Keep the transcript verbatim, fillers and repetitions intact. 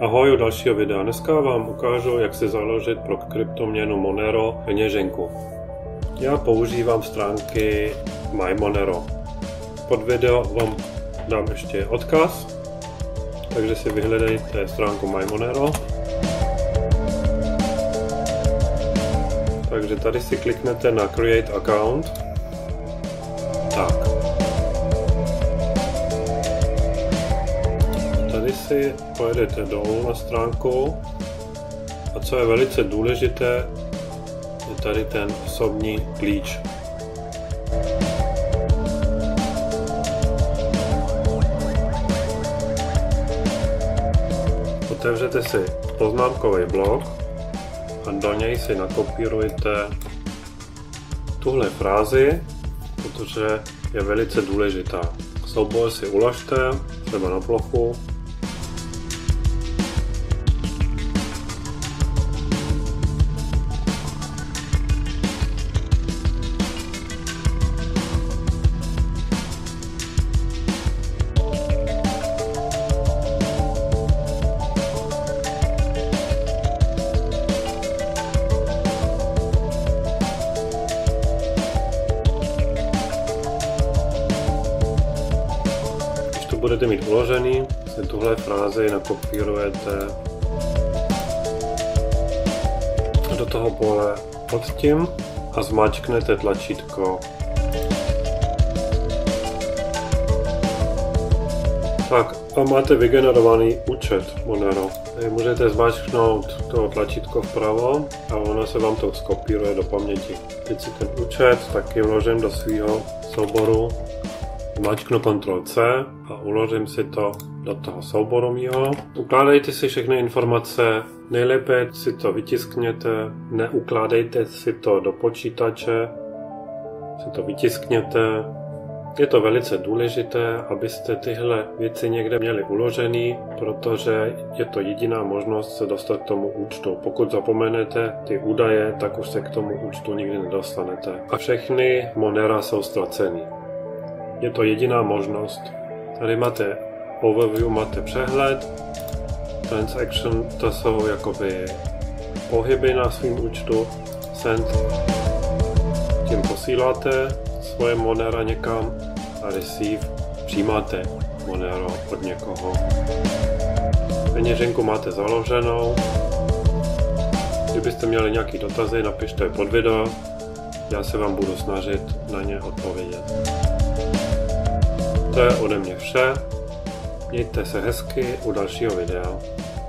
Ahoj u dalšího videa. Dneska vám ukážu, jak si založit pro kryptoměnu Monero peněženku. Já používám stránky MyMonero. Pod video vám dám ještě odkaz, takže si vyhledejte stránku MyMonero. Takže tady si kliknete na Create Account. Tak. Tady si pojedete dolů na stránku a co je velice důležité, je tady ten osobní klíč. Otevřete si poznámkový blok a do něj si nakopírujete tuhle frázi, protože je velice důležitá. Soubor si uložte třeba na plochu. Budete mít uložený, si tuhle frázi nakopírujete do toho pole pod tím a zmáčknete tlačítko. Tak a máte vygenerovaný účet Monero. Můžete zmáčknout to tlačítko vpravo a ono se vám to skopíruje do paměti. Teď si ten účet taky vložím do svého souboru. Zmáčknu kontrol C a uložím si to do toho souboru mýho. Ukládejte si všechny informace, nejlépe si to vytiskněte, neukládejte si to do počítače, si to vytiskněte. Je to velice důležité, abyste tyhle věci někde měli uložený, protože je to jediná možnost se dostat k tomu účtu. Pokud zapomenete ty údaje, tak už se k tomu účtu nikdy nedostanete. A všechny Monera jsou ztracený. Je to jediná možnost. Tady máte overview, máte přehled. Transaction, to jsou jakoby pohyby na svým účtu. Send, tím posíláte svoje Monera někam a receive, přijímáte Monero od někoho. Peněženku máte založenou. Kdybyste měli nějaké dotazy, napište pod video. Já se vám budu snažit na ně odpovědět. To je ode mě vše. Mějte se hezky u dalšího videa.